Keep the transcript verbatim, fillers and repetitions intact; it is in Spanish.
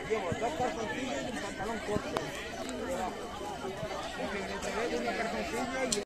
Llevo dos calzoncillos y un pantalón corto. Porque le entregué una calzoncilla y